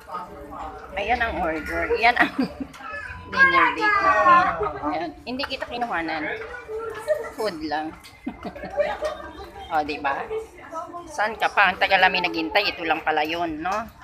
Ayan ang order. Yan ang dinner date namin. Ayan. Hindi kita kinuhanan. Food lang. O, diba? Saan ka pa? Ang tagal namin naghintay. Ito lang pala yun, no?